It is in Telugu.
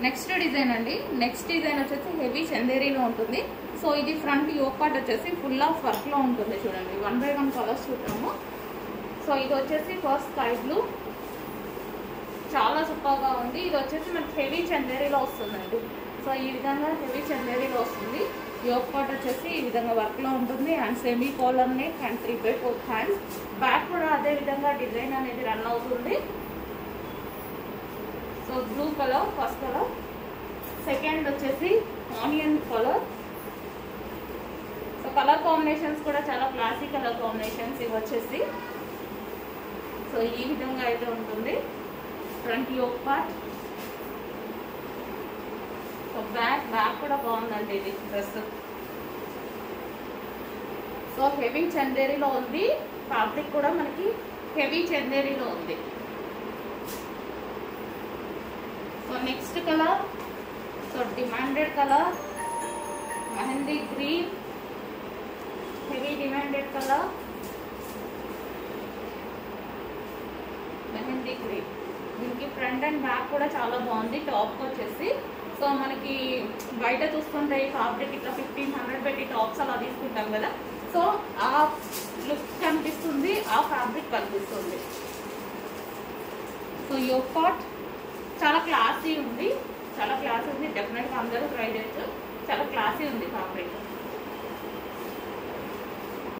నెక్స్ట్ డిజైన్ అండి. నెక్స్ట్ డిజైన్ వచ్చేసి హెవీ చందేరీలో ఉంటుంది. సో ఇది ఫ్రంట్ యోక్ పార్ట్ వచ్చేసి ఫుల్ ఆఫ్ వర్క్ లో ఉంటుంది. చూడండి 1 by 1 కలర్స్ చూద్దాము. సో ఇది వచ్చేసి ఫస్ట్ స్కై బ్లూ, చాలా సూపర్ గా ఉంది. ఇది వచ్చేసి మనకి హెవీ చందేరీలో వస్తుందండి. సో ఈ విధంగా హెవీ చందేరీలో వస్తుంది. యోక్ పార్ట్ వచ్చేసి ఈ విధంగా వర్క్ లో ఉంటుంది and semi collar neck and 3/4 hands. Back కూడా అదే విధంగా డిజైన్ అనేది రన్ అవుతుంది. So blue colour first colour, second వచ్చేసి onion colour. So colour combinations కూడా చాలా క్లాసిక్ కలర్ కాంబినేషన్స్ ఇవి వచ్చేసి. సో ఈ విధంగా అయితే ఉంటుంది front yoke part. So back కూడా బాగుందండి ఇది డ్రెస్. సో హెవీ చందేరీలో ఉంది. ఫ్యాబ్రిక్ కూడా మనకి హెవీ చందేరీలో ఉంది. So next colour, so demanded colour mehndi green, heavy demanded colour mehndi green. దీనికి ఫ్రంట్ అండ్ బ్యాక్ కూడా చాలా బాగుంది. టాప్ వచ్చేసి సో మనకి బయట చూస్తుంటే ఈ ఫ్యాబ్రిక్ ఇట్లా 1500 పెట్టి టాప్స్ అలా తీసుకుంటాం కదా, సో ఆ లుక్ కనిపిస్తుంది, ఆ ఫ్యాబ్రిక్ కనిపిస్తుంది. సో యోక్ పార్ట్ చాలా క్లాసీ ఉంది, చాలా క్లాసీ ఉంది. డెఫినెట్గా అందరూ ట్రై చేయొచ్చు. చాలా క్లాసీ ఉంది ఫ్యాబ్రిక్.